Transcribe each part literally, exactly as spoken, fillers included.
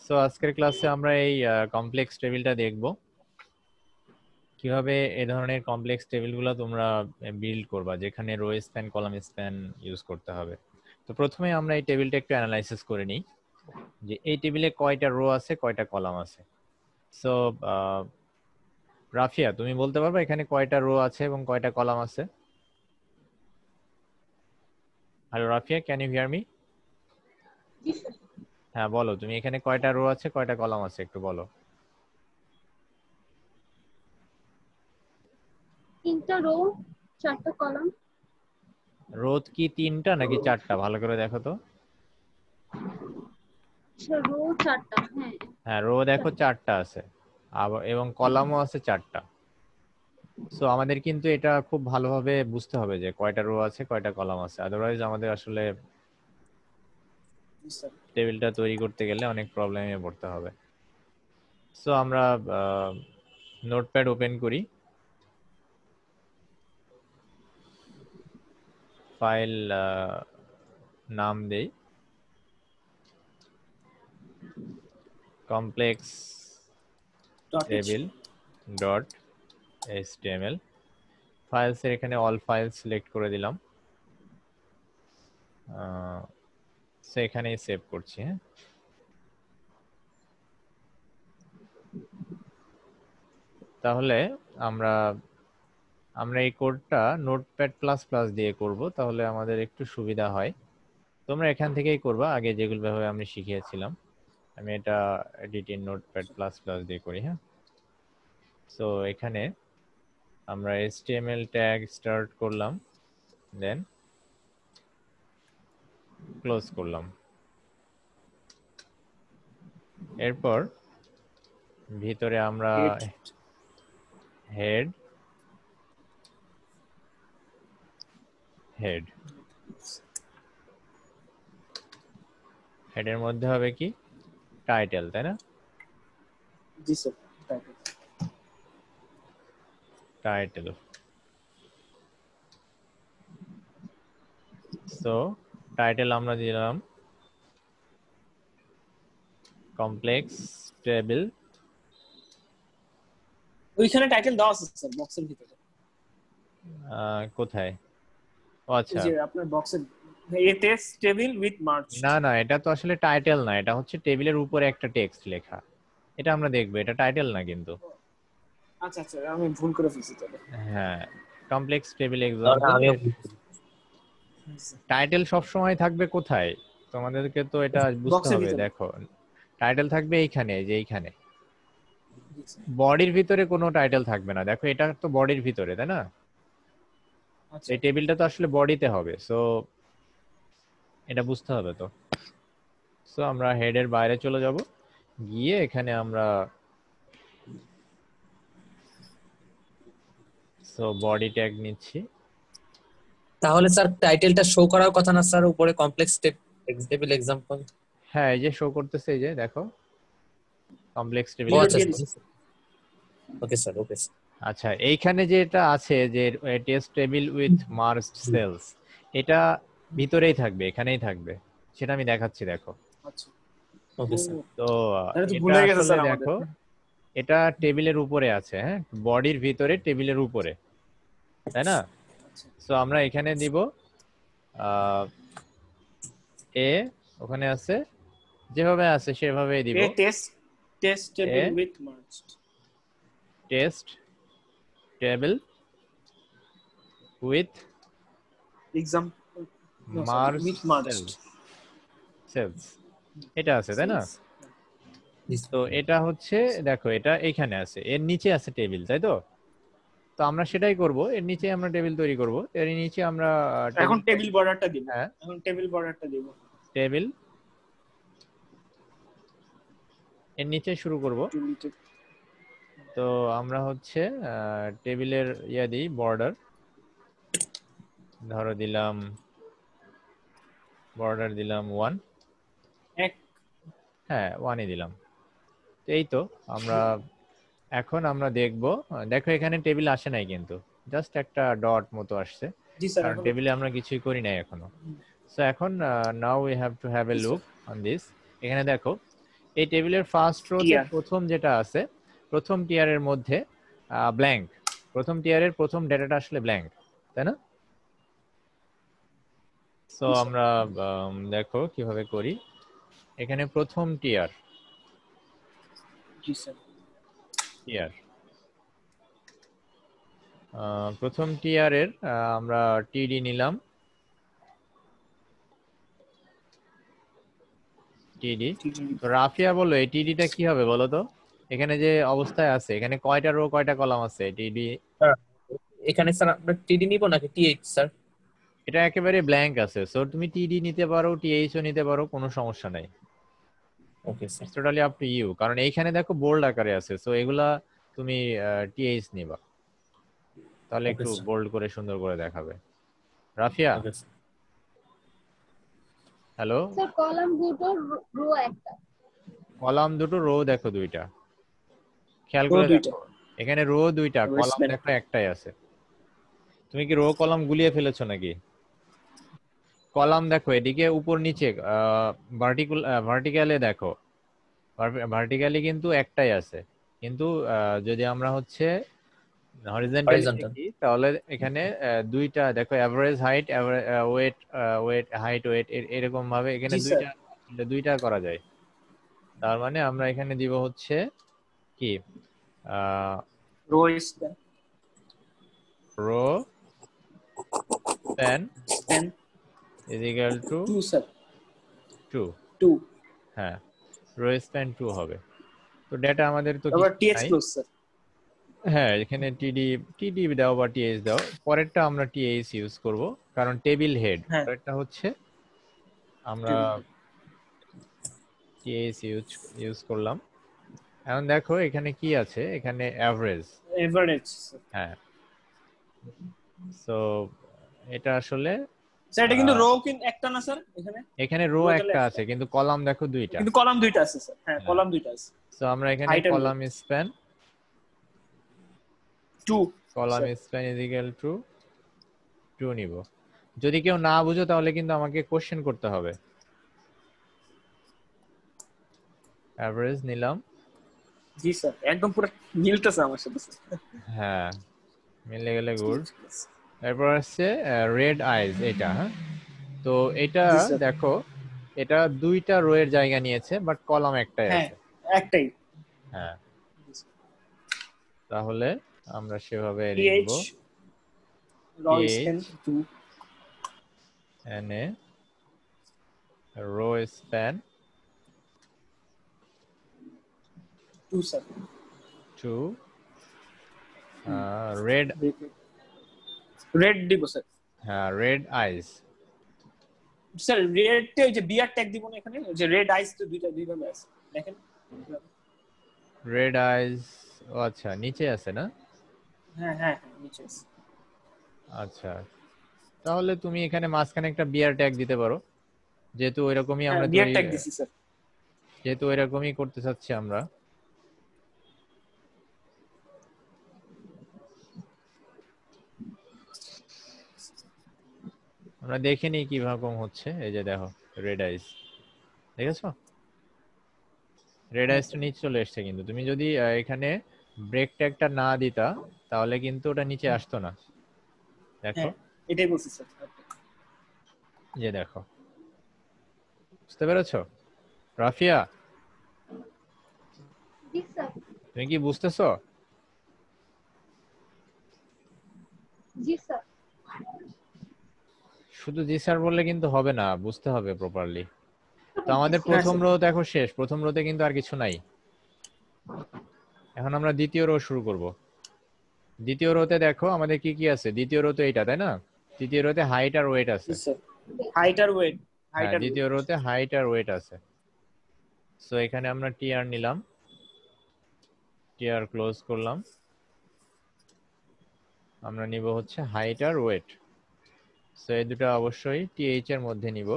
So আজকের ক্লাসে আমরা এই কমপ্লেক্স টেবিলটা দেখব কিভাবে এই ধরনের কমপ্লেক্স টেবিলগুলো তোমরা বিল্ড করবা যেখানে row span column span use করতে হবে। তো প্রথমে আমরা এই টেবিলটা একটু অ্যানালাইসিস করে নিই যে এই টেবিলে কয়টা রো আছে কয়টা কলাম আছে। সো রাফিয়া তুমি বলতে পারবে এখানে কয়টা রো আছে এবং কয়টা কলাম আছে? Hello Rafia, can you hear me? হ্যাঁ বলো, তুমি এখানে কয়টা রো আছে কয়টা কলাম আছে একটু বলো। তিনটা রো, চারটা কলাম। রো কি তিনটা নাকি চারটা ভালো করে দেখো তো। রো চারটা, হ্যাঁ হ্যাঁ রো দেখো চারটা আছে আবার এবং কলামও আছে চারটা। সো আমাদের কিন্তু এটা খুব ভালোভাবে বুঝতে হবে যে কয়টা রো আছে কয়টা কলাম আছে, আদারওয়াইজ আমাদের আসলে টেবিলটা তৈরি করতে গেলে অনেক প্রবলেমে পড়তে হবে। সো আমরা নোটপ্যাড ওপেন করি, ফাইল নাম দেই complex table dot HTML. Files এর এখানে অল ফাইল সিলেক্ট করে দিলাম, সো এখানেই সেভ করছি। হ্যাঁ তাহলে আমরা আমরা এই কোডটা নোটপ্যাড প্লাস প্লাস দিয়ে করব, তাহলে আমাদের একটু সুবিধা হয়। তোমরা এখান থেকেই করবা আগে যেগুলো ভাবে আমি শিখিয়েছিলাম। আমি এটা এডিটিং নোটপ্যাড প্লাস প্লাস দিয়ে করি। হ্যাঁ সো এখানে আমরা এইচটিএমএল ট্যাগ স্টার্ট করলাম, দেন ক্লোজ করলাম। এরপর ভিতরে আমরা হেড হেড হেডের মধ্যে হবে কি টাইটেল, তাই না? জি স্যার, টাইটেল। সো টাইটেল আমরা দিলাম কমপ্লেক্স টেবিল। ওইখানে টাইটেল দেওয়া আছে স্যার বক্সের ভিতরে। কোথায়? ও আচ্ছা, এই যে আপনার বক্সের a test table with merge. না না এটা তো আসলে টাইটেল না, এটা হচ্ছে টেবিলের উপরে একটা টেক্সট লেখা, এটা আমরা দেখবো, এটা টাইটেল না কিন্তু। আচ্ছা আচ্ছা, আমি ভুল করে ফেলছি তাহলে। হ্যাঁ কমপ্লেক্স টেবিল এক্সাম্পল। টাইটেল সব সময় থাকবে কোথায় তোমাদেরকে তো এটা বুঝতে হবে। দেখো টাইটেল থাকবে এইখানে, যে এইখানে বডির ভিতরে কোনো টাইটেল থাকবে না। দেখো এটা তো বডির ভিতরে, তাই না? এই টেবিলটা তো আসলে বডিতে হবে, সো এটা বুঝতে হবে। তো সো আমরা হেডের বাইরে চলে যাব, গিয়ে এখানে আমরা সো বডি ট্যাগ নিচ্ছি। তাহলে স্যার টাইটেলটা শো করার কথা না স্যার উপরে কমপ্লেক্স টেবিল এক্সাম্পল? হ্যাঁ এই যে শো করতেছে, এই যে দেখো complex table. Okay sir, okay sir. আচ্ছা এইখানে যে এটা আছে যে test table with merged cells, এটা ভিতরেই থাকবে, এখানেই থাকবে, সেটা আমি দেখাচ্ছি। দেখো আচ্ছা ওকে স্যার। তো এটা ভুলে গেছে স্যার আমাদের। দেখো এটা টেবিলের উপরে আছে, হ্যাঁ বডির ভিতরে টেবিলের উপরে, তাই না? সো আমরা এখানে দিব এ, ওখানে আছে যেভাবে আছে সেভাবেই দিব a test test table with merged test table with example merged cells, এটা আছে, তাই না? তো এটা হচ্ছে দেখো এটা এখানে আছে, এর নিচে আছে টেবিল, তাই তো? তো আমরা সেটাই করব, এর নিচে আমরা টেবিল তৈরি করব, এর নিচে আমরা এখন টেবিল বর্ডারটা দিব। হ্যাঁ এখন টেবিল বর্ডারটা দিব, টেবিল এর নিচে শুরু করব। তো আমরা হচ্ছে টেবিলের ইয়া দিই বর্ডার, ধরো দিলাম বর্ডার দিলাম ওয়ান, এক, হ্যাঁ ওয়ানই দিলাম। তো এই তো আমরা এখন আমরা দেখব, দেখো এখানে টেবিল আসে নাই কিন্তু জাস্ট একটা ডট মতো আসছে, কারণ টেবিলে আমরা কিছুই করি নাই এখনো। সো এখন now we have to have a look on this. এখানে দেখো এই টেবিলের ফার্স্ট রোতে Tier. প্রথম যেটা আছে প্রথম টিয়ারের মধ্যে ব্ল্যাঙ্ক, প্রথম টিয়ারের প্রথম ডেটাটা আসলে ব্ল্যাঙ্ক, তাই না? সো আমরা আম, দেখো কিভাবে করি। এখানে প্রথম টিয়ার জি স্যার। টিয়ার প্রথম টিয়ারের আমরা টিডি নিলাম, টিডি। তো রাফিয়া বলো এই টিডিটা কি হবে বলো তো? এখানে যে অবস্থায় আছে এখানে কয়টা রো কয়টা কলাম আছে টিডি? এখানে স্যার আমরা টিডি নিব নাকি টিএইচ স্যার? এটা একেবারে ব্ল্যাঙ্ক আছে, সো তুমি টিডি নিতে পারো, টিএইচও নিতে পারো, কোনো সমস্যা নাই। Okay sir. It's totally up to you, কারণ এইখানে দেখো বোল্ড আকারে আছে, সো এগুলা তুমি টিএইচ নিবা, তাহলে একটু বোল্ড করে সুন্দর করে দেখাবে। Rafia okay sir. Hello, sir column দুটো রো একটা। কলাম দুটো রো দেখো দুইটা, খেয়াল করে দেখো এখানে রো দুইটা কলাম দেখো একটাই আছে। তুমি কি রো কলাম গুলিয়ে ফেলেছো নাকি? কলাম দেখো এদিকে উপর নিচে ভার্টিক্যাল ভার্টিক্যালে দেখো, ভার্টিক্যালি কিন্তু একটাই আছে, কিন্তু যদি আমরা হচ্ছে হরিজন্টালি দেখি তাহলে এখানে দুইটা দেখো, average height, weight weight height weight এরকম ভাবে এখানে দুইটা দুইটা করা যায়। তার মানে আমরা এখানে দিব হচ্ছে কি row span, row span is equal to two sir, two two। হ্যাঁ, রো স্প্যান two হবে। তো ডেটা আমাদের তো আবার টিএক্স ক্লোজ স্যার। হ্যাঁ, এখানে টিডি টিডি দাও বা টিএইচ দাও, পরেরটা আমরা টিএইচ ইউজ করব কারণ টেবিল হেড, পরেরটা হচ্ছে আমরা টিএইচ ইউজ ইউজ করলাম। এখন দেখো এখানে কি আছে, এখানে এভারেজ এভারেজ হ্যাঁ। সো এটা আসলে স্যার এটা কিন্তু রো কিন্তু একটা না স্যার, এখানে এখানে রো একটা আছে কিন্তু কলাম দেখো দুইটা, কিন্তু কলাম দুইটা আছে স্যার। হ্যাঁ কলাম দুইটা আছে। সো আমরা এখানে column span two, column span is equal to two নিব। যদি কেউ না বুঝো তাহলে কিন্তু আমাকে কোশ্চেন করতে হবে। এভারেজ নিলাম। জি স্যার, একদম পুরো মিলতেছে আমার সাথে স্যার। হ্যাঁ মিলে গেলে গুড। এরপর আছে রেড আইজ, এটা হ্যাঁ। তো এটা দেখো এটা দুইটা রো এর জায়গা নিয়েছে বাট কলাম একটাই আছে। হ্যাঁ একটাই। হ্যাঁ তাহলে আমরা সেভাবে লিখব row span two and a row span two sir, two uh, red red দিব স্যার। হ্যাঁ red eyes স্যার রেড তে ওই যে বিআর ট্যাগ দিব না এখানে, ওই যে রেড আইস তো দুইটা দুই ভাবে আছে দেখেন। red eyes ও আচ্ছা নিচে আছে না? হ্যাঁ হ্যাঁ নিচে আছে। আচ্ছা তাহলে তুমি এখানে মাঝখানে একটা বিআর ট্যাগ দিতে পারো, যেহেতু ওইরকমই আমরা বিআর ট্যাগ দিছি স্যার, যেহেতু ওইরকমই করতে চাচ্ছি আমরা। আমরা দেখে নিই কি রকম হচ্ছে। এই যে দেখো রেড আইস, দেখেছো রেড আইসটা নিচে চলে এসেছে, কিন্তু তুমি যদি এখানে ব্রেক ট্যাগটা না দিতা তাহলে কিন্তু ওটা নিচে আসতো না। দেখো এটাই বলছি স্যার। যে দেখো বুঝতে পেরেছো রাফিয়া? জি স্যার। তুমি কি বুঝতেছো? জি স্যার। শুধু জি স্যার বললে কিন্তু হবে না, বুঝতে হবে প্রপারলি। তো আমাদের প্রথম রো দেখো শেষ, প্রথম রোতে কিন্তু আর কিছু নাই। এখন আমরা দ্বিতীয় রো শুরু করব। দ্বিতীয় রোতে দেখো আমাদের কি কি আছে, দ্বিতীয় রোতে এইটা তাই না? দ্বিতীয় রোতে হাইট আর ওয়েট আছে। হাইট আর ওয়েট, হাইট আর দ্বিতীয় রোতে হাইট আর ওয়েট আছে। সো এখানে আমরা টিআর নিলাম, টিআর ক্লোজ করলাম, আমরা নিব হচ্ছে হাইট আর ওয়েট। সো এই দুটো অবশ্যই টিএইচ এর মধ্যে নিব।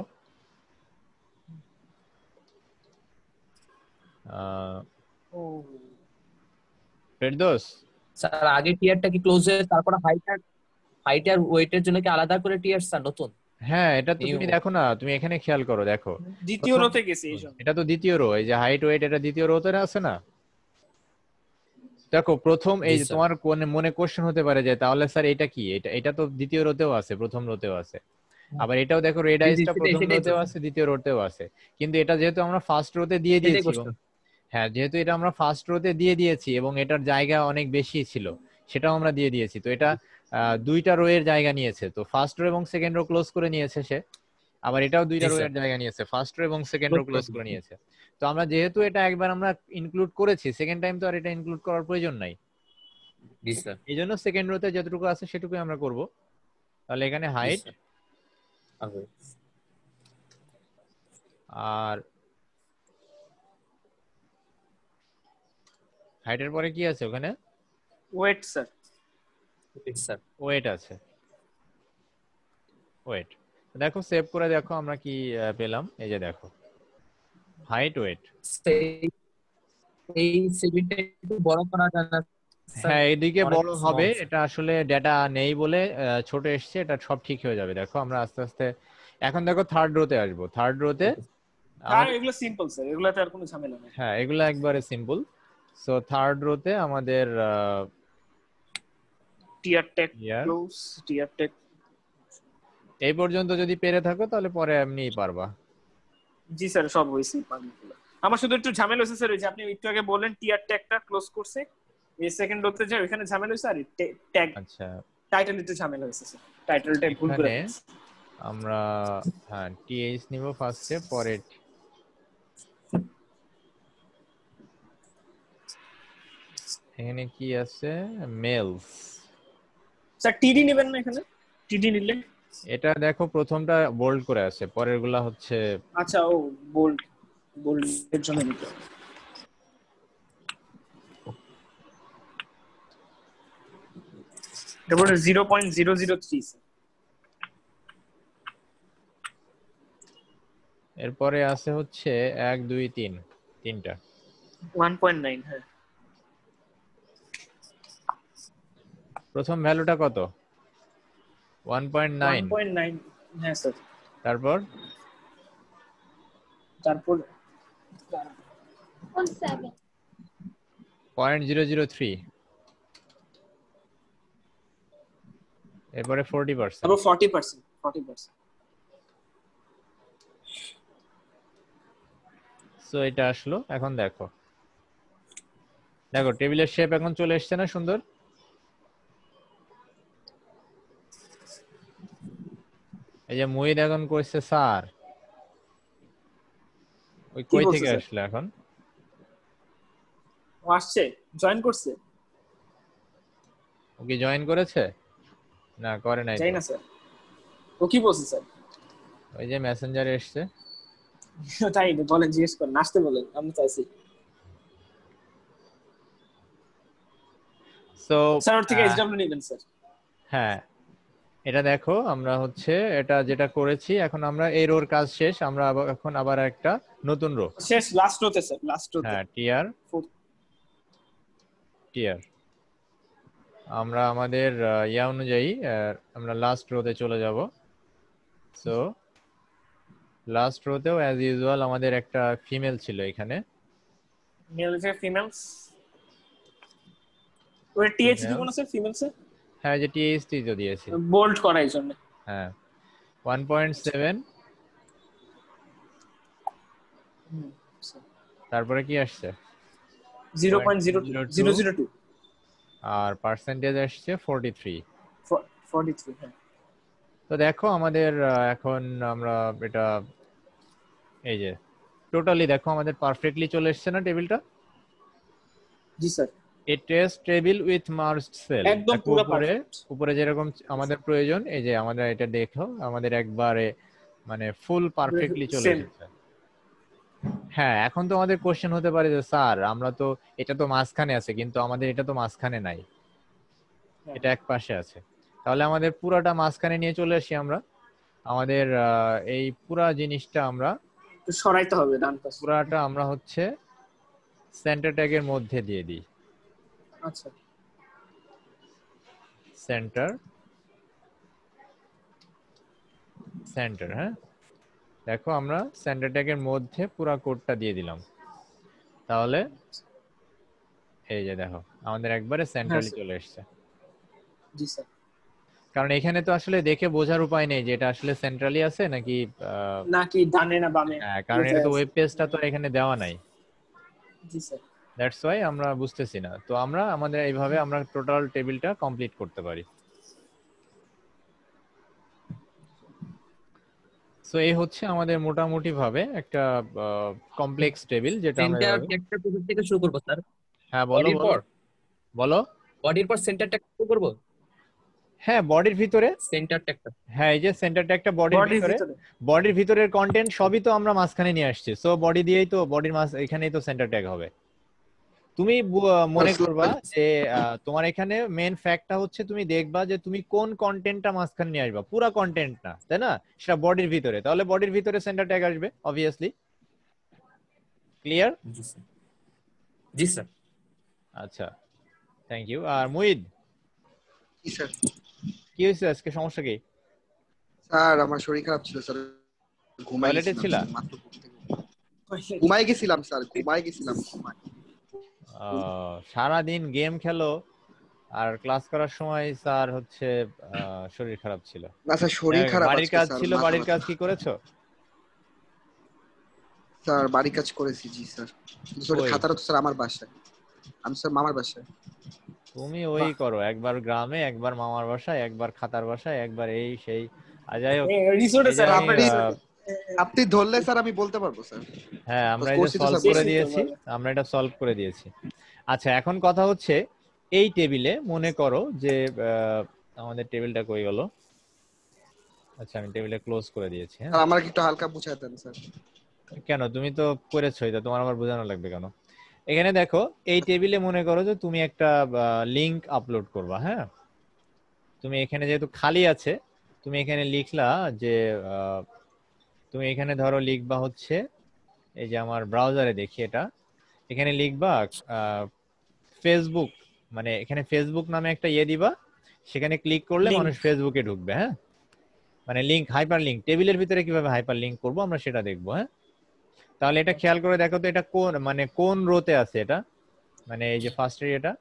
ফেরদৌস স্যার আগে টিয়ারটা কি ক্লোজ হয়ে তারপর হাইট আর হাইট আর ওয়েটের জন্য কি আলাদা করে টিয়ার স্যার নতুন? হ্যাঁ এটা তো New. তুমি দেখো না, তুমি এখানে খেয়াল করো, দেখো দ্বিতীয় প্রথম- রোতে গেছে এই জন্য। এটা তো দ্বিতীয় রো, এই যে হাইট ওয়েট এটা দ্বিতীয় রোতে আছে না। দেখো প্রথম এই জি, যে স্যার। তোমার কোন মনে কোশ্চেন হতে পারে যে তাহলে স্যার এটা কি, এটা এটা তো দ্বিতীয় রোতেও আছে, প্রথম রোতেও আছে, আবার এটাও দেখো রেড জি, জি, আইসটা সেটাই- প্রথম সেটাই তো। রোতেও আছে, দ্বিতীয় রোতেও আছে, কিন্তু এটা যেহেতু আমরা ফার্স্ট রোতে দিয়ে সেটাই দিয়েছি এবং question। হ্যাঁ যেহেতু এটা আমরা ফার্স্ট রোতে দিয়ে দিয়েছি এবং এটার জায়গা অনেক বেশি ছিল সেটাও আমরা দিয়ে দিয়েছি, তো এটা আহ, দুইটা রো এর জায়গা নিয়েছে, তো ফার্স্ট রো এবং সেকেন্ড রো ক্লোজ করে নিয়েছে সে, আবার এটাও দুইটা জি, রো স্যার। এর জায়গা নিয়েছে, ফার্স্ট রো এবং সেকেন্ড রো Close ক্লোজ করে করে দিয়েছে। নিয়েছে। তো আমরা যেহেতু এটা একবার আমরা ইনক্লুড করেছি, সেকেন্ড টাইম তো আর এটা ইনক্লুড করার প্রয়োজন নাই, জি, স্যার। এই জন্য সেকেন্ড রোতে যতটুকু আছে সেটুকুই আমরা করব। তাহলে এখানে জি, হাইট স্যার। আগে। আর হাইটের পরে কি আছে ওখানে, ওয়েট স্যার। জি, স্যার। ওয়েট আছে, ওয়েট দেখো সেভ করে দেখো আমরা কি আহ, পেলাম, এই যে দেখো হাইট ওয়েট। সেই- এই সেভিংটা একটু বড় করা যায় না, স্যার? হ্যাঁ এদিকে অনেক বড় small, হবে, স্যার। এটা আসলে ডেটা নেই বলে আহ, ছোট এসছে, এটা সব ঠিক হয়ে যাবে, দেখো আমরা আস্তে আস্তে এখন দেখো থার্ড রোতে আসবো, থার্ড রোতে আর আমাদের এগুলো সিম্পল স্যার, এগুলোতে আর কোনো ঝামেলা নেই। হ্যাঁ এগুলো একবারে সিম্পল। সো থার্ড রোতে আমাদের টিয়ার টেক ইয়ার ক্লোজ, টিয়ার টেক। এই পর্যন্ত যদি পেরে থাকো তাহলে পরে এমনিই পারবা। জি স্যার সব হয়েছে পারমিটগুলো। আমার শুধু একটু ঝামেলা হয়েছে স্যার, ওই যে আপনি একটু আগে বললেন টিয়ার ট্যাগটা ক্লোজ করছে, এই সেকেন্ড রোতে যে ওখানে ঝামেলা হয়েছে, আর ট্যাগ আচ্ছা টাইটেল একটু ঝামেলা হয়েছে স্যার, টাইটেল ট্যাগ ভুল করে এখানে ফেলছি। আমরা হ্যাঁ টিএইচ নিব ফার্স্টে, পরে এখানে কি আছে মেলস, স্যার টিডি নেবেন না এখানে, টিডি নিলে? এটা দেখো প্রথমটা বোল্ড করে আছে, পরের গুলা হচ্ছে আচ্ছা ও বোল্ড, বোল্ড এর জন্য নিতে হবে। তারপরে zero point zero zero three, এরপরে আছে হচ্ছে এক দুই তিন, তিনটা ওয়ান পয়েন্ট নাইন। হ্যাঁ প্রথম ভ্যালুটা কত, one point one nine, point nine. হ্যাঁ স্যার। তারপর তারপর on seven. Point zero zero three, এরপরে ফোরটি পার্সেন্ট, তারপর forty percent, forty percent. So এটা আসলো। এখন দেখো দেখো টেবিলের শেপ এখন চলে এসছে না সুন্দর, এই যে মুহিদ এখন কইছে স্যার, ওই কি কই বলছে থেকে স্যার? আসলো এখন, ও আসছে, জয়েন করছে? ও কি জয়েন করেছে না করে নাই যাই তো, না স্যার, ও কি বলছে স্যার? ওই যে মেসেঞ্জারে এসছে, তাই না, বলেন, জিজ্ঞেস করেন, আসতে বলেন, আমি চাইছি। সো স্যার ওর থেকে এইচডব্লিউ নেবেন স্যার। হ্যাঁ এটা দেখো আমরা হচ্ছে এটা যেটা করেছি, এখন আমরা এই রোর কাজ শেষ, আমরা আবার এখন আবার একটা নতুন রো, শেষ লাস্ট রোতে স্যার, লাস্ট রোতে। হ্যাঁ টিআর টিআর আমরা আমাদের আহ, ইয়া অনুযায়ী আহ, আমরা লাস্ট রোতে চলে যাব। সো লাস্ট রোতেও অ্যাজ ইউজুয়াল আমাদের একটা ফিমেল ছিল এখানে, মেল থেকে ফিমেলস, ওই টিএইচ দিব Female। না স্যার, ফিমেলস এ হ্যাঁ যে টিএইচটি তো দিয়েছি, বোল্ড করা এই জন্য। হ্যাঁ ওয়ান পয়েন্ট সেভেন, তারপরে কি আসছে zero point zero zero zero two, আর পার্সেন্টেজ আসছে ফোরটি থ্রি। Forty three. হ্যাঁ তো দেখো আমাদের আহ, এখন আমরা এটা এই যে টোটালি দেখো আমাদের পারফেক্টলি চলে এসছে না টেবিলটা, জি sir, a test table with merged cell, একদম পুরো উপরে পারফেক্ট। উপরে যেরকম আমাদের প্রয়োজন, এই যে আমাদের এটা দেখো আমাদের একবারে মানে ফুল পারফেক্টলি চলে Same. এসেছে। হ্যাঁ এখন তো আমাদের কোশ্চেন হতে পারে যে স্যার আমরা তো এটা তো মাঝখানে আছে কিন্তু আমাদের এটা তো মাঝখানে নাই, হ্যাঁ। এটা এক পাশে আছে, তাহলে আমাদের পুরাটা মাঝখানে নিয়ে চলে আসি আমরা, আমাদের আহ, এই পুরা জিনিসটা আমরা একটু সরাইতে হবে ডান পাশে। পুরাটা আমরা হচ্ছে সেন্টার ট্যাগের মধ্যে দিয়ে দিই, আচ্ছা সেন্টার সেন্টার। হ্যাঁ, দেখো আমরা সেন্টার ট্যাগের মধ্যে পুরো কোডটা দিয়ে দিলাম, তাহলে এই যে দেখো আমাদের একবারে সেন্ট্রালি চলে এসেছে। জি স্যার। কারণ এখানে তো আসলে দেখে বোঝার উপায় নেই যে এটা আসলে সেন্ট্রালি আছে নাকি নাকি ডানে না বামে। হ্যাঁ, কারণ এটা তো ওয়েব পেজটা তো এখানে দেওয়া নাই। জি স্যার। দ্যাটস ওয়াই আমরা বুঝতেছি না। তো আমরা আমাদের এইভাবে আমরা টোটাল টেবিলটা কমপ্লিট করতে পারি। সো এই হচ্ছে আমাদের মোটামুটি ভাবে একটা কমপ্লেক্স টেবিল যেটা আমরা সেন্টার এভাবে। ট্যাগটা কোথা থেকে শুরু করব স্যার? হ্যাঁ বলো বডির বলো পর বলো। বডির পর সেন্টার ট্যাগ শুরু করব? হ্যাঁ বডির ভিতরে সেন্টার ট্যাগটা। হ্যাঁ এই যে সেন্টার ট্যাগটা বডির বডির ভিতরে, ভিতরে বডির ভিতরের কন্টেন্ট সবই তো আমরা মাঝখানে নিয়ে আসছি। সো বডি দিয়েই তো বডির মাঝ এখানেই তো সেন্টার ট্যাগ হবে। তুমি মনে করবা যে তোমার এখানে মেন ফ্যাক্টটা হচ্ছে তুমি দেখবা যে তুমি কোন কন্টেন্টটা মাঝখানে নিয়ে আসবা, পুরো কন্টেন্ট না, তাই না? সেটা বডির ভিতরে, তাহলে বডির ভিতরে সেন্টার ট্যাগ আসবে অবভিয়াসলি। ক্লিয়ার? জি স্যার। জি স্যার। আচ্ছা থ্যাংক ইউ। আর মুইদ, জি স্যার। কি হয়েছে আজকে, সমস্যা কি? স্যার আমার শরীর খারাপ ছিল স্যার, ঘুমাই টয়লেটে গেছিলাম ছিলা? মাত্র ঘুম থেকে ঘুমাই গেছিলাম স্যার, ঘুমাই গেছিলাম ঘুমাই। সারা দিন গেম খেলো আর ক্লাস করার সময় স্যার হচ্ছে শরীর খারাপ ছিল। না স্যার শরীর খারাপ বাড়ির আজকে কাজ স্যার, ছিল, মাথা বাড়ির ব্যথা। কাজ কি করেছো? স্যার বাড়ির কাজ করেছি জি স্যার, কিন্তু স্যার ওই খাতাটা তো স্যার আমার বাসায়, আমি স্যার মামার বাসায়। তুমি ওই করো, একবার গ্রামে, একবার মামার বাসায়, একবার খাতার বাসায়, একবার এই সেই। আজাই হোক, রিসোর্টে স্যার আমি, আপনি আপনি ধরলে স্যার আমি বলতে পারবো স্যার। হ্যাঁ আমরা এটা করছি তো সলভ স্যার, করে বলছি তো দিয়েছি, বলো। আমরা এটা সলভ করে দিয়েছি। আচ্ছা এখন কথা হচ্ছে এই টেবিলে মনে করো যে আহ, আমাদের টেবিলটা কই গেল? আচ্ছা আমি টেবিলে ক্লোজ করে দিয়েছি। হ্যাঁ স্যার আমাকে একটু হালকা বুঝাই দেন স্যার। কেন, তুমি তো করেছো, এটা তোমার আবার বোঝানো লাগবে কেন? এখানে দেখো এই টেবিলে মনে করো যে তুমি একটা লিংক আপলোড করবা। হ্যাঁ তুমি এখানে যেহেতু খালি আছে, তুমি এখানে লিখলা যে আহ, তুমি এখানে ধরো লিখবা হচ্ছে, এই যে আমার ব্রাউজারে দেখি এটা, এখানে লিখবা ফেসবুক, মানে এখানে ফেসবুক নামে একটা ইয়ে দিবা, সেখানে ক্লিক করলে Link। মানুষ ফেসবুকে ঢুকবে। হ্যাঁ মানে লিংক, হাইপার লিংক, টেবিলের ভিতরে কিভাবে হাইপার লিংক করবো আমরা সেটা দেখবো। হ্যাঁ তাহলে এটা খেয়াল করে দেখো তো এটা কোন মানে কোন রোতে আছে এটা, মানে এই যে ফার্স্ট এটা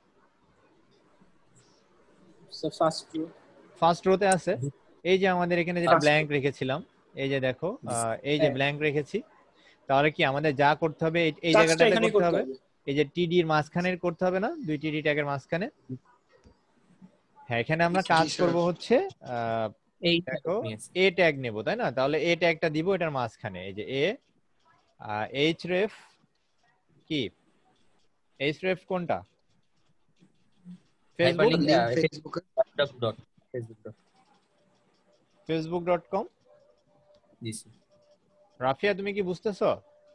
স্যার ফার্স্ট রো। ফার্স্ট রোতে আছে। এই যে আমাদের এখানে যেটা First ব্ল্যাঙ্ক রেখেছিলাম, এই যে দেখো আহ, এই যে ব্ল্যাঙ্ক রেখেছি, তাহলে কি আমাদের যা করতে হবে এই- এই কাজটা জায়গাটাতে এখানেই করতে করতে হবে, হবে। এই যে টিডি এর মাঝখানে করতে হবে না, দুই টিডি ট্যাগের মাঝখানে। হ্যাঁ এখানে আমরা জি, কাজ স্যার। করব হচ্ছে আহ, এই দেখো এ ট্যাগ নেব, তাই না? তাহলে এ ট্যাগটা দিব এটার মাঝখানে, এই যে এ এইচ রেফ কি, এইচ রেফ কোনটা? ফেসবুক, Hyperlink, লিংক uh, ফেসবুকে। dot facebook dot Facebook dot com. জি স্যার। রাফিয়া তুমি কি বুঝতেছো?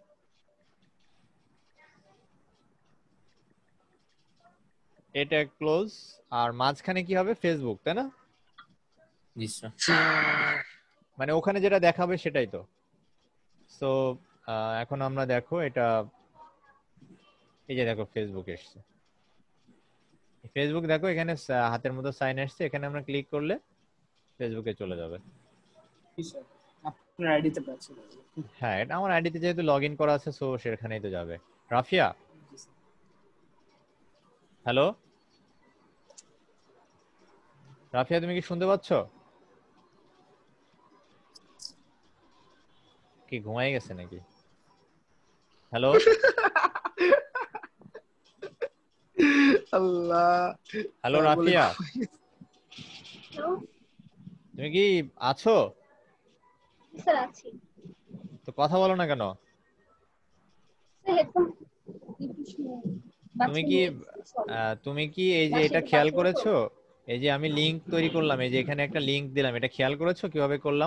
এটা ক্লোজ, আর মাঝখানে কি হবে, ফেসবুক, তাই না? জি স্যার। মানে ওখানে যেটা দেখাবে সেটাই তো। সো এখন আমরা দেখো এটা, এই যে দেখো ফেসবুক এসছে, ফেসবুক দেখো এখানে সা- হাতের মতো সাইন আসছে, এখানে আমরা ক্লিক করলে ফেসবুকে চলে যাবে। জি স্যার আপনার আইডিতে পাচ্ছেন। হ্যাঁ এটা আমার আইডিতে যেহেতু লগ ইন করা আছে, সো সেখানেই তো যাবে। রাফিয়া, হ্যালো রাফিয়া তুমি কি শুনতে পাচ্ছ? কি ঘুমাই গেছে নাকি? হ্যালো আল্লাহ। হ্যালো স্যার বলে রাফিয়া, হ্যালো তুমি কি আছো? স্যার আছি তো কথা বলো না কেন? স্যার হেডফোন একটু শুনুন তুমি কি আহ, তুমি কি এই যে এটা খেয়াল করেছো, এই যে আমি লিংক তৈরি করলাম, এই যে এখানে একটা লিংক দিলাম, এটা খেয়াল করেছো কিভাবে করলাম?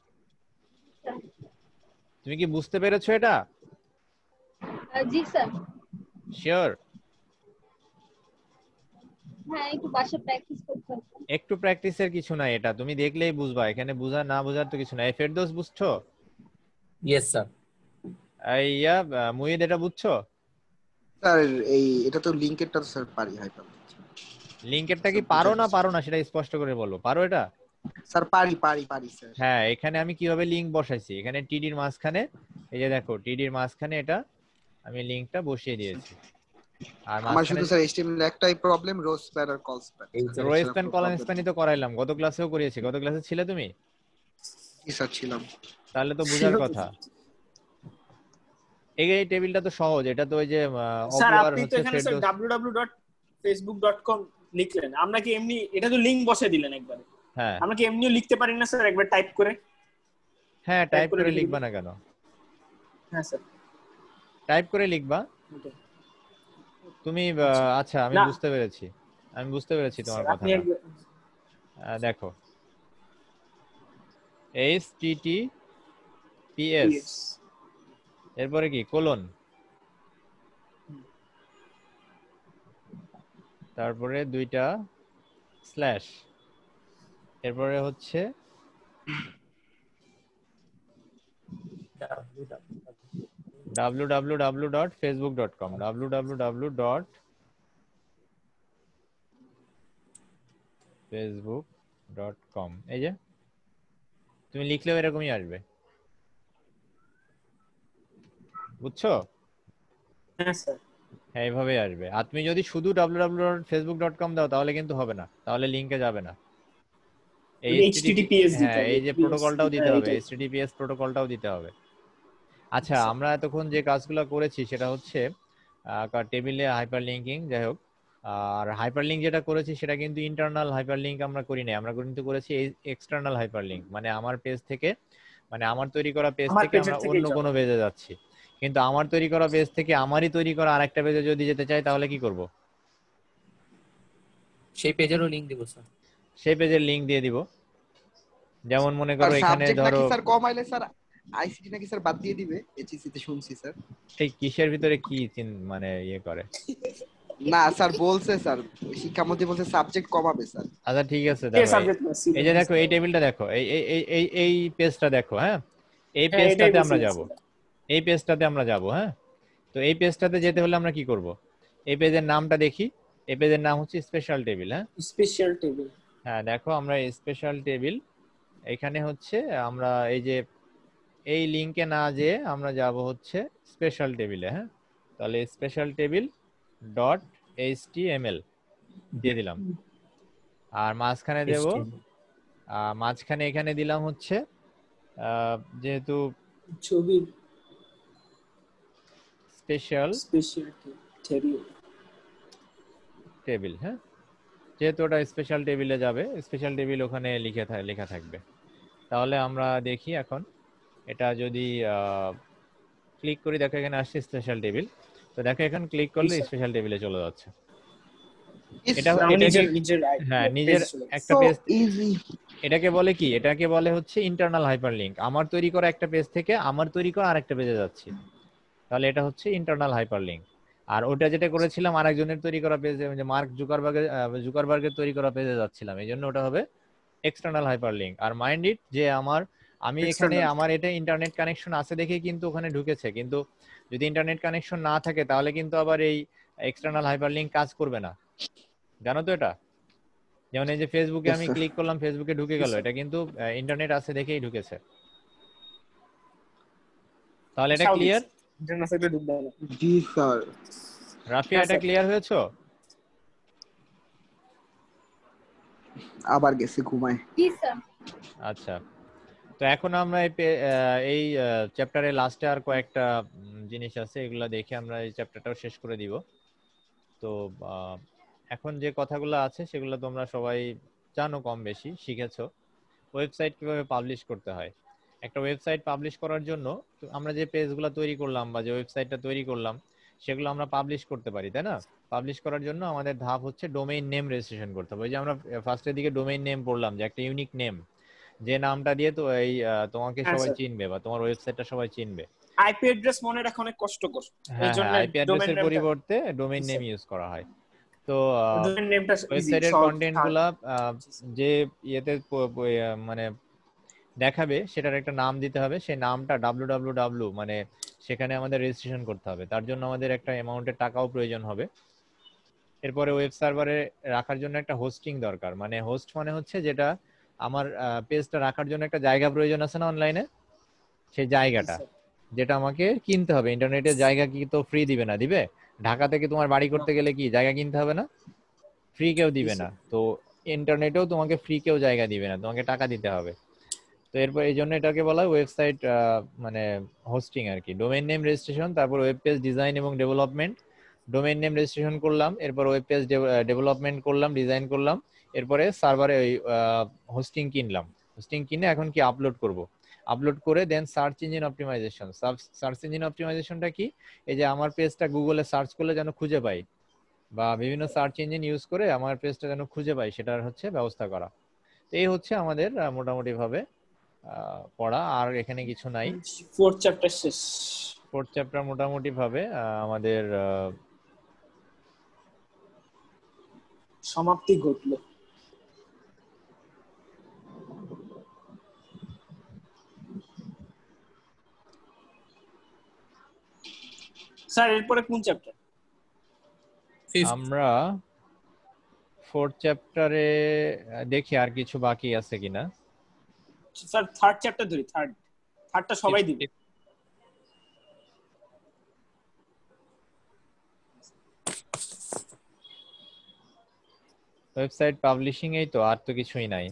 তুমি কি বুঝতে পেরেছো এটা? জি স্যার শিওর? হ্যাঁ একটু বাসা প্র্যাকটিস করতে হবে একটু প্র্যাকটিসের কিছু নাই, এটা তুমি দেখলেই বুঝবা, এখানে বুঝা না বুঝার তো কিছু নাই। ফেরদৌস বুঝছো? Yes sir. এই ইয়া আহ, মুহিদ এটা বুঝছো? স্যার এই এটা তো লিংকেরটা তো স্যার পারি হাইপার। লিংকেরটা কি পারো না পারো না সেটা স্পষ্ট করে বলো, পারো এটা? স্যার পারি পারি পারি স্যার। হ্যাঁ, এখানে আমি কিভাবে লিংক বসাইছি, এখানে টিডির মাঝখানে এই যে দেখো টিডির মাঝখানে এটা আমি লিংকটা বসিয়ে দিয়েছি। আর আমার মাঝখানে শুধু স্যার এইচটিএমএল একটাই প্রবলেম, রো স্প্যান আর col span. Row span column স্প্যানই তো করাইলাম, গত ক্লাসেও করিয়েছি। গত ক্লাসে ছিলে তুমি? জি স্যার ছিলাম। তাহলে তো বুঝার কথা। এই এই টেবিলটা তো সহজ, এটা তো ওই যে স্যার অপু আর আপনি তো হচ্ছে এখানে sir Ferdous. W W W dot Facebook dot com লিখলেন, আমরা কি এমনি এটা তো লিংক বসে দিলেন একবারে, হ্যাঁ আমরা কি এমনিও লিখতে পারি না স্যার একবার টাইপ করে? হ্যাঁ Type টাইপ করে করে লিখে লিখবা দিবো। না কেন? হ্যাঁ স্যার টাইপ করে লিখবা ওকে। তুমি। আহ, আচ্ছা আমি না। বুঝতে পেরেছি, আমি বুঝতে পেরেছি তোমার স্যার, আপনি কথাটা। একবার আহ, দেখো H T T P S Yes. এরপরে কি কোলন, তারপরে দুইটা স্ল্যাশ, এরপরে হচ্ছে W W W dot Facebook dot com, W W W dot Facebook dot com. এই যে তুমি লিখলেও এরকমই আসবে, বুঝছো? হ্যাঁ স্যার হ্যাঁ এইভাবেই আসবে। আর তুমি যদি শুধু W W W dot Facebook dot com দাও তাহলে কিন্তু হবে না, তাহলে লিংকে যাবে না। এই এইচটিটিপিএস দিতে হ্যাঁ হবে, এই যে প্রোটোকলটাও দিতে হ্যাঁ, হবে, এইটাই। এইচটিটিপিএস প্রোটোকলটাও দিতে হবে। আচ্ছা আচ্ছা। আমরা এতক্ষণ যে কাজগুলো করেছি সেটা হচ্ছে টেবিলে হাইপার লিঙ্কিং, যাই হোক। আর হাইপারলিংক যেটা করেছি সেটা কিন্তু ইন্টারনাল হাইপারলিংক আমরা করি নাই, আমরা কিন্তু করেছি এক্সটার্নাল হাইপারলিংক, মানে আমার পেজ থেকে, মানে আমার তৈরি করা পেজ আমার থেকে পেজের আমরা থেকেই অন্য যাবে। কোনো পেজে যাচ্ছি। কিন্তু আমার তৈরি করা পেজ থেকে আমারই তৈরি করা আরেকটা পেজে যদি যেতে চাই তাহলে কি করব? সেই পেজেরও লিংক দিব স্যার। সেই পেজের লিংক দিয়ে দিব। যেমন মনে আর করো এখানে সাবজেক্ট ধরো নাকি স্যার কমাইলে স্যার আইসিটি নাকি স্যার বাদ দিয়ে দিবে, এইচএসসি তে শুনছি স্যার। এই কিসের ভিতরে কি চিন- মানে ইয়ে করে। না স্যার বলছে স্যার, শিক্ষামন্ত্রী বলছে সাবজেক্ট কমাবে স্যার। আচ্ছা ঠিক আছে, কে দেখো এই- সাবজেক্ট না এই যে দেখো এই টেবিলটা দেখো, এই এই এই এই এই পেজটা দেখো, হ্যাঁ এই হ্যাঁ, এটাই পেজটাতে বুঝতে আমরা যাব, পারছি। এই পেজটাতে আমরা যাব। হ্যাঁ তো এই পেজটাতে যেতে হলে আমরা কি করব? এই পেজের নামটা দেখি, এই পেজের নাম হচ্ছে স্পেশাল টেবিল। হ্যাঁ স্পেশাল টেবিল। হ্যাঁ দেখো আমরা স্পেশাল টেবিল, এখানে হচ্ছে আমরা এই যে এই লিংকে না যেয়ে আমরা যাব হচ্ছে স্পেশাল টেবিলে। হ্যাঁ তাহলে স্পেশাল টেবিল ডট এইচটিএমএল দিয়ে দিলাম। আর মাঝখানে দেব আহ, মাঝখানে এখানে দিলাম হচ্ছে আহ, যেহেতু ছবি স্পেশাল স্পেশাল টেবিল। টেবিল, হ্যাঁ যেহেতু ওটা স্পেশাল টেবিলে যাবে, স্পেশাল টেবিল ওখানে লিখে থা- লেখা থাকবে। তাহলে আমরা দেখি এখন এটা যদি ক্লিক করি, দেখো এখানে আসছে স্পেশাল টেবিল। তো দেখো এখানে ক্লিক করলে স্পেশাল টেবিলে চলে যাচ্ছে। এটা এটা এটা নিজের কি- নিজের হ্যাঁ নিজের একটা সো পেজ, ইজি। এটাকে বলে কি, এটাকে বলে হচ্ছে ইন্টারনাল হাইপারলিংক। আমার তৈরি করা একটা পেজ থেকে আমার তৈরি করা আরেকটা পেজে যাচ্ছি, তাহলে এটা হচ্ছে ইন্টারনাল হাইপারলিংক। আর ওটা যেটা করেছিলাম আরেকজনের তৈরি করা পেজে, যে মার্ক জুকারবার্গের জুকারবার্গের তৈরি করা পেজে যাচ্ছিলাম, এই জন্য ওটা হবে এক্সটার্নাল হাইপারলিংক। আর মাইন্ড ইট যে আমার আমি এখানে External. আমার এটা ইন্টারনেট কানেকশন আছে দেখে কিন্তু ওখানে ঢুকেছে, কিন্তু যদি ইন্টারনেট কানেকশন না থাকে তাহলে কিন্তু আবার এই এক্সটার্নাল হাইপারলিংক কাজ করবে না, জানো তো এটা? যেমন এই যে ফেসবুকে Yes, আমি sir. ক্লিক করলাম, ফেসবুকে ঢুকে গেল, Yes, sir. এটা কিন্তু ইন্টারনেট আছে দেখেই ঢুকেছে। তাহলে এটা স্বাভাবিক। ক্লিয়ার? ইন্টারনেট সাইটে ঢুকবে না। জি স্যার। রাফিয়া হ্যাঁ, এটা sir. ক্লিয়ার হয়েছো? আবার গেছে ঘুমায়। জি স্যার। আচ্ছা তো এখন আমরা এই পে- আহ, এই চ্যাপ্টারের লাস্টে আর কয়েকটা উম, জিনিস আছে, এগুলা দেখে আমরা এই চ্যাপ্টারটাও শেষ করে দিব। তো আহ, এখন যে কথাগুলো আছে সেগুলো তোমরা সবাই জানো, কম বেশি শিখেছো। ওয়েবসাইট কিভাবে পাবলিশ করতে হয়। একটা ওয়েবসাইট পাবলিশ করার জন্য আমরা যে পেজগুলো তৈরি করলাম বা যে ওয়েবসাইটটা তৈরি করলাম সেগুলো আমরা পাবলিশ করতে পারি, তাই না? পাবলিশ করার জন্য আমাদের ধাপ হচ্ছে ডোমেইন নেম রেজিস্ট্রেশন করতে হবে। ওই যে আমরা ফার্স্টের দিকে ডোমেইন নেম পড়লাম, যে একটা ইউনিক নেম, যে নামটা দিয়ে তো এই আহ, তোমাকে হ্যাঁ, সবাই স্যার। চিনবে বা তোমার ওয়েবসাইটটা সবাই চিনবে। আইপি অ্যাড্রেস মনে রাখা অনেক কষ্টকর। এই হ্যাঁ জন্য হ্যাঁ আইপি ডোমেইন অ্যাড্রেসের নেমটা পরিবর্তে ডোমেইন জি, নেম স্যার। ইউজ করা হয়। তো ডোমেইন নেমটা ইজি ওয়েবসাইটের সহজ। কন্টেন্ট গুলা আহ, যে ইয়েতে প- প- আহ, মানে দেখাবে সেটার একটা নাম দিতে হবে, সেই নামটা ডাব্লিউ ডাব্লিউ ডাব্লিউ মানে সেখানে আমাদের রেজিস্ট্রেশন করতে হবে, তার জন্য আমাদের একটা অ্যামাউন্টের টাকাও প্রয়োজন হবে। এরপরে ওয়েব সার্ভারে রাখার জন্য একটা হোস্টিং দরকার, মানে হোস্ট মানে হচ্ছে যেটা আমার পেজটা রাখার জন্য একটা জায়গা প্রয়োজন আছে না অনলাইনে, সেই জায়গাটা যেটা আমাকে কিনতে হবে। ইন্টারনেটের জায়গা কি তো ফ্রি দিবে না, দিবে? ঢাকা থেকে তোমার বাড়ি করতে গেলে কি জায়গা কিনতে হবে না? ফ্রি কেউ দিবে না। তো ইন্টারনেটেও তোমাকে ফ্রি কেউ জায়গা দিবে না, তোমাকে টাকা দিতে হবে। তো এরপর এই জন্য এটাকে বলা হয় ওয়েবসাইট মানে হোস্টিং আর কি। ডোমেইন নেম রেজিস্ট্রেশন, তারপর ওয়েব পেজ ডিজাইন এবং ডেভেলপমেন্ট। ডোমেইন নেম রেজিস্ট্রেশন করলাম, এরপর ওয়েব পেজ ডেভেলপমেন্ট করলাম, ডিজাইন করলাম, এরপরে সার্ভারে ওই হোস্টিং কিনলাম। হোস্টিং কিনে এখন কি আপলোড করব। আপলোড করে দেন search engine optimization. Search engine অপটিমাইজেশনটা কি? এই যে আমার পেজটা গুগলে সার্চ করলে যেন খুঁজে পাই, বা বিভিন্ন সার্চ ইঞ্জিন ইউজ করে আমার পেজটা যেন খুঁজে পাই, সেটার হচ্ছে ব্যবস্থা করা। তো এই হচ্ছে আমাদের মোটামুটি ভাবে পড়া, আর এখানে কিছু নাই। ফোর্থ চ্যাপ্টার শেষ। ফোর্থ চ্যাপ্টার মোটামুটি ভাবে আমাদের সমাপ্তি ঘটলো। স্যার এরপরে কোন চ্যাপ্টার? আমরা ফোর্থ চ্যাপ্টারে দেখি আর কিছু বাকি আছে কিনা। স্যার থার্ড চ্যাপ্টার ধরি, থার্ড থার্ডটা সবাই দিবে। ওয়েবসাইট পাবলিশিং, এই তো, আর তো কিছুই নাই।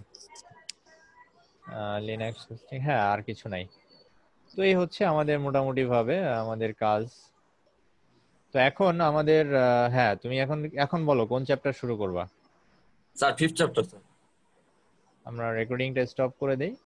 লিনাক্স হোস্টিং, হ্যাঁ আর কিছু নাই। তো এই হচ্ছে আমাদের মোটামুটি ভাবে আমাদের কাজ। তো এখন আমাদের হ্যাঁ তুমি এখন এখন বলো কোন চ্যাপ্টার শুরু করবা? Sir fifth chapter sir. আমরা রেকর্ডিংটা স্টপ করে দেই।